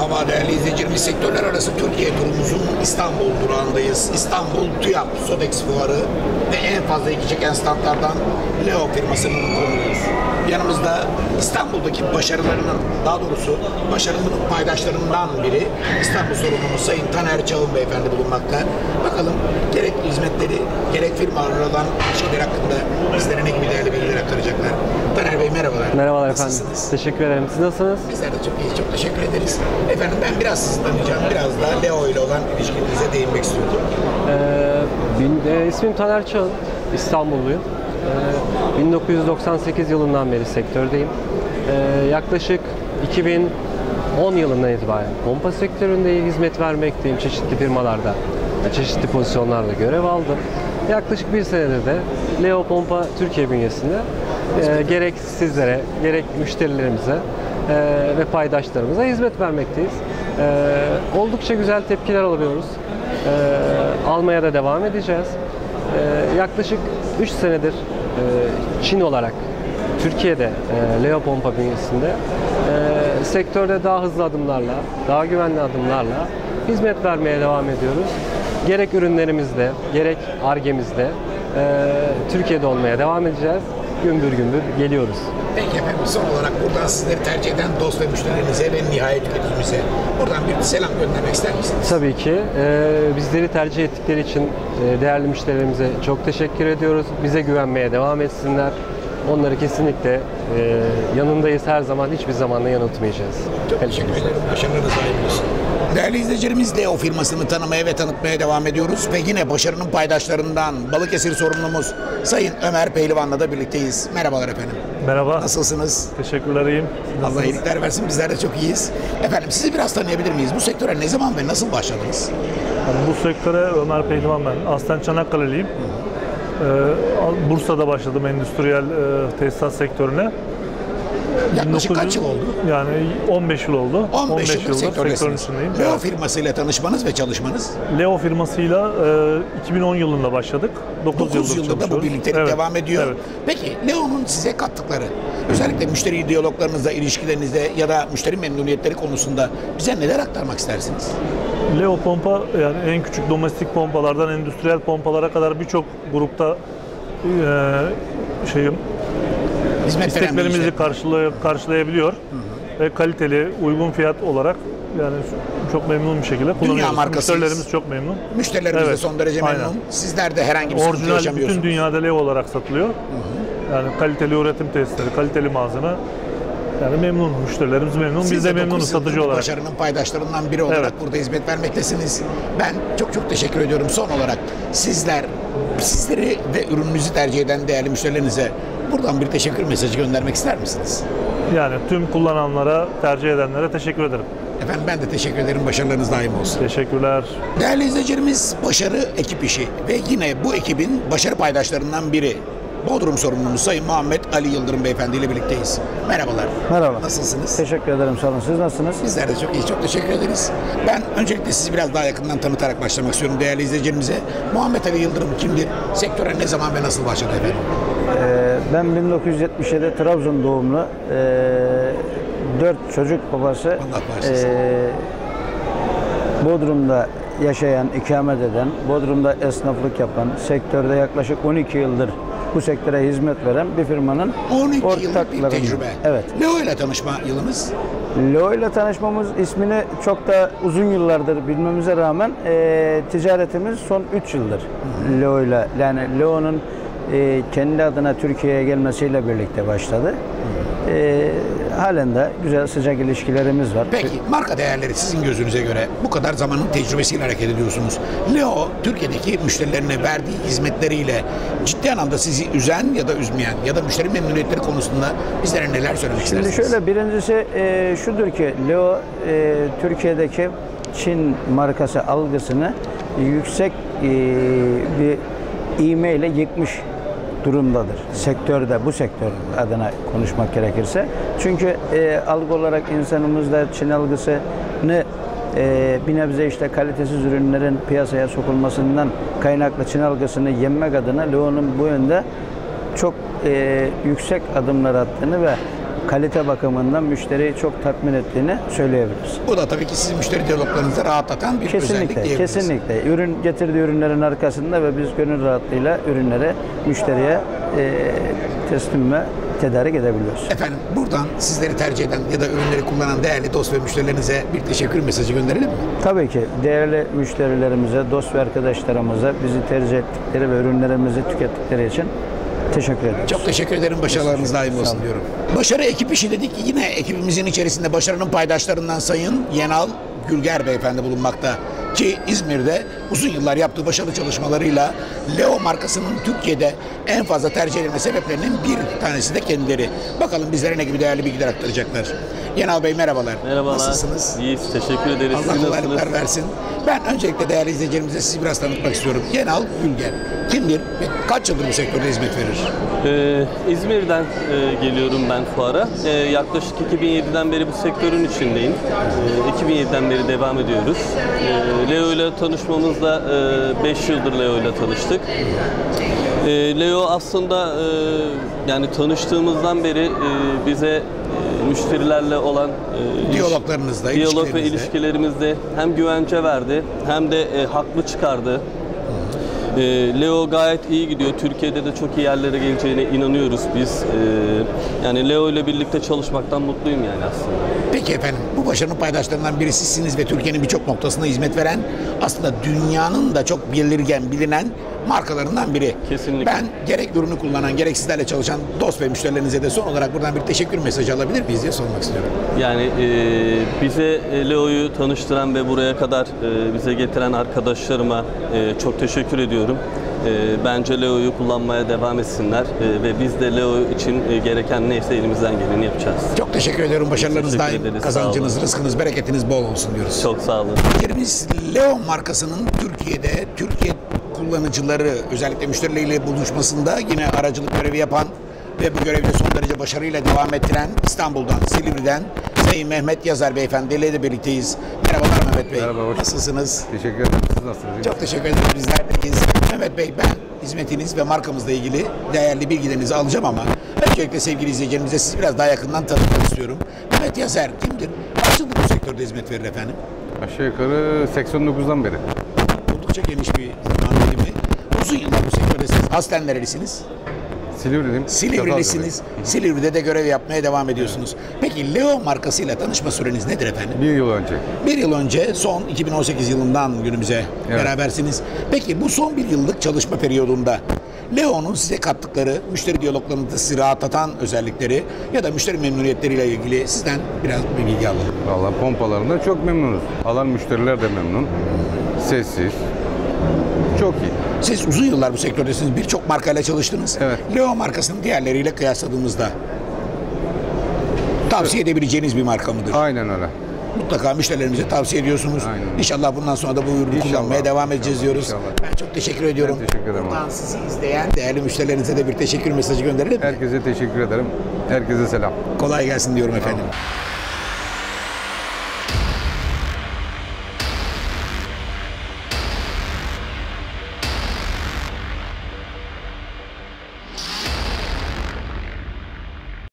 Merhaba değerli izleyicilerimiz. Sektörler arası Türkiye turumuzun İstanbul durağındayız. İstanbul TÜYAP Sodex Fuarı ve en fazla ilgi çeken standlardan Leo firmasının konuğuyuz. Yanımızda İstanbul'daki başarılarının, daha doğrusu başarının paydaşlarından biri İstanbul sorumlusu Sayın Taner Çağın Beyefendi bulunmakta. Bakalım gerek hizmetleri, gerek firmalarla olan ilişkiler hakkında bizlere ne gibi değerli bilgiler aktaracaklar. Taner Bey merhabalar. Merhabalar Nasılsınız? efendim. Teşekkür ederim. Siz nasılsınız? Bizler de çok iyiyiz, çok teşekkür ederiz. Efendim ben biraz sizi tanıyacağım, biraz da Leo ile olan ilişkinize değinmek istiyordum. İsmim Taner Çağın, İstanbulluyum. 1998 yılından beri sektördeyim. Yaklaşık 2010 yılından itibaren pompa sektöründe hizmet vermekteyim çeşitli firmalarda, çeşitli pozisyonlarda görev aldım. Yaklaşık bir senedir de Leo Pompa Türkiye bünyesinde gerek sizlere, gerek müşterilerimize ve paydaşlarımıza hizmet vermekteyiz. Oldukça güzel tepkiler alıyoruz. Almaya da devam edeceğiz. Yaklaşık 3 senedir Çin olarak Türkiye'de Leo Pompa bünyesinde sektörde daha hızlı adımlarla, daha güvenli adımlarla hizmet vermeye devam ediyoruz. Gerek ürünlerimizde, gerek Ar-Ge'mizde Türkiye'de olmaya devam edeceğiz. Gümbür gümbür geliyoruz. Peki efendim, son olarak buradan sizleri tercih eden dost ve müşterilerimize ve nihayet tüketicimize buradan bir selam göndermek ister misiniz? Tabii ki. Bizleri tercih ettikleri için değerli müşterilerimize çok teşekkür ediyoruz. Bize güvenmeye devam etsinler. Onları kesinlikle yanındayız her zaman, hiçbir zaman da yanıltmayacağız. Çok teşekkür ederim. Başarılarınız daim olsun. Değerli izleyicilerimiz, Leo firmasını tanımaya ve tanıtmaya devam ediyoruz ve yine başarının paydaşlarından Balıkesir sorumlumuz Sayın Ömer Pehlivan'la da birlikteyiz. Merhabalar efendim. Merhaba. Nasılsınız? Teşekkürler, iyiyim. Allah iyilikler versin, bizler de çok iyiyiz. Efendim sizi biraz tanıyabilir miyiz? Bu sektöre ne zaman ve nasıl başladınız? Bu sektöre Ömer Pehlivan ben. Aslen Çanakkale'liyim. Bursa'da başladım endüstriyel tesisat sektörüne. Yaklaşık kaç yıl oldu? Yani 15 yıl oldu. 15 yıldır sektörün sektördesiniz. içindeyim. Leo firmasıyla tanışmanız ve çalışmanız? Leo firmasıyla 2010 yılında başladık. 9 yıldır da bu birliktelik devam ediyor. Evet. Peki Leo'nun size kattıkları, özellikle müşteri diyaloglarınızda, ilişkilerinizde ya da müşteri memnuniyetleri konusunda bize neler aktarmak istersiniz? Leo pompa yani en küçük domestik pompalardan endüstriyel pompalara kadar birçok grupta isteklerimizi karşılayabiliyor. Ve kaliteli, uygun fiyat olarak yani çok memnun bir şekilde kullanıyoruz. Dünya markasıyız. Müşterilerimiz çok memnun. Müşterilerimiz de son derece memnun. Aynen. Sizler de herhangi bir sıkıntı Orijinal yaşamıyorsunuz. bütün dünyada Leo olarak satılıyor. Yani kaliteli üretim tesisleri, kaliteli malzeme. Yani memnun, müşterilerimiz memnun. Biz de memnunuz satıcı olarak. Başarının paydaşlarından biri olarak burada hizmet vermektesiniz. Ben çok teşekkür ediyorum. Son olarak sizleri ve ürününüzü tercih eden değerli müşterilerinize buradan bir teşekkür mesajı göndermek ister misiniz? Yani tüm kullananlara, tercih edenlere teşekkür ederim. Efendim ben de teşekkür ederim. Başarılarınız daim olsun. Teşekkürler. Değerli izleyicilerimiz, başarı ekip işi ve yine bu ekibin başarı paydaşlarından biri Bodrum sorumlumuz Sayın Muhammed Ali Yıldırım Beyefendi ile birlikteyiz. Merhabalar. Merhaba. Nasılsınız? Teşekkür ederim, sağ olun. Siz nasılsınız? Bizler de çok iyi, çok teşekkür ederiz. Ben öncelikle sizi biraz daha yakından tanıtarak başlamak istiyorum değerli izleyicilerimize. Muhammed Ali Yıldırım kimdir? Sektöre ne zaman ve nasıl başladı efendim? Ben 1977 Trabzon doğumlu, 4 çocuk babası, Allah bağışlasın. Bodrum'da yaşayan, ikamet eden, Bodrum'da esnaflık yapan, sektörde yaklaşık 12 yıldır bu sektöre hizmet veren bir firmanın 12 yıllık bir ortaklarından. tecrübe. Evet. Leo ile tanışma yılınız? Leo ile tanışmamız, ismini çok da uzun yıllardır bilmemize rağmen ticaretimiz son 3 yıldır. Leo ile, yani Leo'nun kendi adına Türkiye'ye gelmesiyle birlikte başladı. Halen de güzel sıcak ilişkilerimiz var. Peki marka değerleri sizin gözünüze göre bu kadar zamanın tecrübesiyle hareket ediyorsunuz. Leo Türkiye'deki müşterilerine verdiği hizmetleriyle ciddi anlamda sizi üzen ya da üzmeyen ya da müşteri memnuniyetleri konusunda bizlere neler söylemek istersiniz? Şimdi şöyle, birincisi şudur ki Leo Türkiye'deki Çin markası algısını yüksek bir ivmeyle yıkmış durumdadır. Sektörde, bu sektör adına konuşmak gerekirse. Çünkü algı olarak insanımızda Çin algısını bir nebze işte kalitesiz ürünlerin piyasaya sokulmasından kaynaklı Çin algısını yenmek adına Leo'nun bu yönde çok yüksek adımlar attığını ve kalite bakımından müşteriyi çok tatmin ettiğini söyleyebiliriz. Bu da tabii ki sizin müşteri diyaloglarınızı rahatlatan bir özellik Kesinlikle, diyebiliriz. kesinlikle. Ürün getirdiği ürünlerin arkasında ve biz gönül rahatlığıyla ürünleri müşteriye teslim ve tedarik edebiliyoruz. Efendim buradan sizleri tercih eden ya da ürünleri kullanan değerli dost ve müşterilerinize bir teşekkür mesajı gönderelim mi? Tabii ki değerli müşterilerimize, dost ve arkadaşlarımıza bizi tercih ettikleri ve ürünlerimizi tükettikleri için teşekkür ederiz. Çok teşekkür ederim. Başarılarınız daim olsun diyorum. Başarı ekip işi dedik. Yine ekibimizin içerisinde başarının paydaşlarından Sayın Yenal Gülger Beyefendi bulunmakta. Ki İzmir'de uzun yıllar yaptığı başarılı çalışmalarıyla Leo markasının Türkiye'de en fazla tercih edilme sebeplerinin bir tanesi de kendileri. Bakalım bizlere ne gibi değerli bilgiler aktaracaklar. Yenal Bey merhabalar. Merhabalar. Nasılsınız? İyiyiz, teşekkür ederiz. Allah Siz kolaylıklar nasılsınız? versin. Ben öncelikle değerli izleyicilerimize sizi biraz tanıtmak istiyorum. Yenal Gülger kimdir ve kaç yıldır bu sektörde hizmet verir? İzmir'den geliyorum ben fuara. Yaklaşık 2007'den beri bu sektörün içindeyim. 2007'den beri devam ediyoruz. Leo ile tanışmamızda 5 yıldır Leo ile tanıştık. Leo aslında yani tanıştığımızdan beri bize müşterilerle olan Diyaloglarınızda, diyalog ve ilişkilerinizde. ilişkilerimizde hem güvence verdi hem de haklı çıkardı. Leo gayet iyi gidiyor. Türkiye'de de çok iyi yerlere geleceğine inanıyoruz biz. Yani Leo ile birlikte çalışmaktan mutluyum yani aslında. Peki efendim, bu başarının paydaşlarından birisisiniz ve Türkiye'nin birçok noktasına hizmet veren, aslında dünyanın da çok bilinen markalarından biri. Kesinlikle. Ben gerek ürünü kullanan, gerek sizlerle çalışan dost ve müşterilerinize de son olarak buradan bir teşekkür mesajı alabilir miyiz diye sormak istiyorum. Yani bize Leo'yu tanıştıran ve buraya kadar bize getiren arkadaşlarıma çok teşekkür ediyorum. Bence Leo'yu kullanmaya devam etsinler ve biz de Leo için gereken neyse elimizden geleni yapacağız. Çok teşekkür ediyorum. Başarılarınız Teşekkür daim, ederiz, kazancınız, sağ olun. rızkınız, bereketiniz bol olsun diyoruz. Çok sağ olun. Biz Leo markasının Türkiye kullanıcıları, özellikle müşterileriyle buluşmasında yine aracılık görevi yapan ve bu görevi de son derece başarıyla devam ettiren İstanbul'dan, Silivri'den Sayın Mehmet Yazar Beyefendi ile de birlikteyiz. Merhabalar Mehmet Bey. Merhaba, hoş Nasılsınız? Teşekkür ederim. Siz nasılsınız? Çok teşekkür ederim. Bizler de iyiyiz. Mehmet Bey, ben hizmetiniz ve markamızla ilgili değerli bilgilerinizi alacağım ama öncelikle sevgili izleyicilerimize sizi biraz daha yakından tanıtmak istiyorum. Mehmet Yazar kimdir? Kaç yıldır bu sektörde hizmet verir efendim? Aşağı yukarı 89'dan beri. Oldukça geniş bir zaman dilimi. Uzun yıllar bu sektördesiniz. Aslen nerelisiniz? Silivri'liyim. Silivrilisiniz. Silivri'de de görev yapmaya devam ediyorsunuz. Peki Leo markasıyla tanışma süreniz nedir efendim? Bir yıl önce. Bir yıl önce, son 2018 yılından günümüze Evet. berabersiniz. Peki bu son bir yıllık çalışma periyodunda Leo'nun size kattıkları, müşteri diyaloglarında sizi rahatlatan özellikleri ya da müşteri memnuniyetleriyle ilgili sizden biraz bir bilgi alalım. Vallahi pompalarından çok memnunuz. Alan müşteriler de memnun. Sessiz. Çok iyi. Siz uzun yıllar bu sektördesiniz. Birçok markayla çalıştınız. Evet. Leo markasını diğerleriyle kıyasladığımızda tavsiye edebileceğiniz bir marka mıdır? Aynen öyle. Mutlaka müşterilerimize tavsiye ediyorsunuz. Aynen. İnşallah bundan sonra da bu ürünü İnşallah. kullanmaya devam edeceğiz İnşallah. diyoruz. İnşallah. Ben çok teşekkür ediyorum. Ben teşekkür ederim. Buradan sizi izleyen değerli müşterilerinize de bir teşekkür mesajı gönderelim mi? Herkese teşekkür ederim. Herkese selam. Kolay gelsin diyorum efendim.